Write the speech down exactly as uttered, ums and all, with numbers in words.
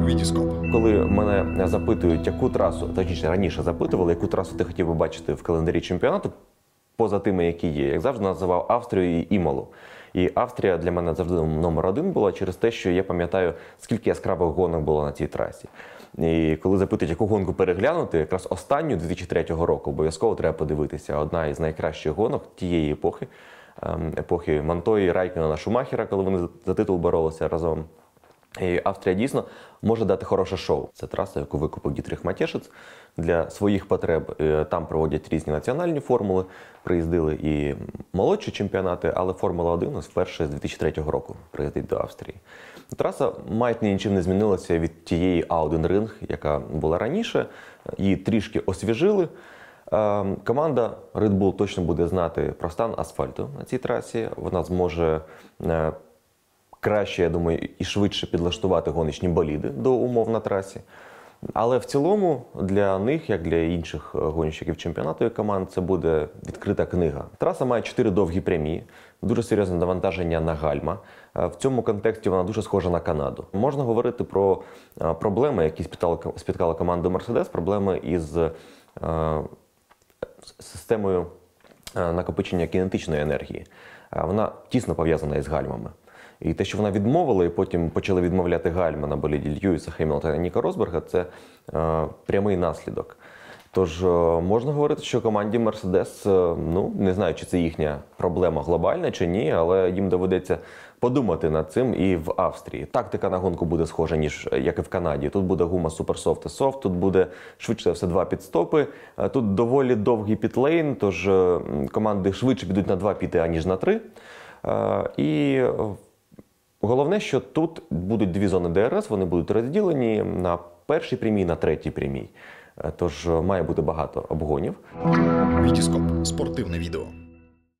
Вітіскоп. Коли мене запитують, яку трасу, точніше раніше запитували, яку трасу ти хотів би бачити в календарі чемпіонату, поза тими, які є, як завжди називав Австрію і Імолу. І Австрія для мене завжди номер один була через те, що я пам'ятаю, скільки яскравих гонок було на цій трасі. І коли запитують, яку гонку переглянути, якраз останню дві тисячі третього року обов'язково треба подивитися. Одна із найкращих гонок тієї епохи, епохи Монтої, Райконена, Шумахера, коли вони за титул боролися разом. І Австрія дійсно може дати хороше шоу. Це траса, яку викупив Дітрих Матєшец для своїх потреб. Там проводять різні національні формули, приїздили і молодші чемпіонати, але Формула один вперше з дві тисячі третього року приїздить до Австрії. Траса майже нічим не змінилася від тієї А один Ринг, яка була раніше. Її трішки освіжили. Команда Red Bull точно буде знати про стан асфальту на цій трасі. Вона зможе краще, я думаю, і швидше підлаштувати гоночні боліди до умов на трасі. Але в цілому для них, як для інших гонщиків чемпіонату і команд, це буде відкрита книга. Траса має чотири довгі прямі, дуже серйозне навантаження на гальма. В цьому контексті вона дуже схожа на Канаду. Можна говорити про проблеми, які спіткали команду Мерседес, проблеми із системою накопичення кінетичної енергії. Вона тісно пов'язана із гальмами. І те, що вона відмовила, і потім почали відмовляти гальма на боліді Льюіса Хемілтона і Ніка Росберга, це е, прямий наслідок. Тож е, можна говорити, що команді Мерседес, е, ну, не знаю, чи це їхня проблема глобальна чи ні, але їм доведеться подумати над цим і в Австрії. Тактика на гонку буде схожа, ніж як і в Канаді. Тут буде гума суперсофт і софт, тут буде швидше за все два підстопи, тут доволі довгий пітлейн, тож е, команди швидше підуть на два піти, аніж на три. Е, і головне, що тут будуть дві зони Д Р С, вони будуть розділені на першій прямій, на третій прямій. Тож має бути багато обгонів. Вітіскоп. Спортивне відео.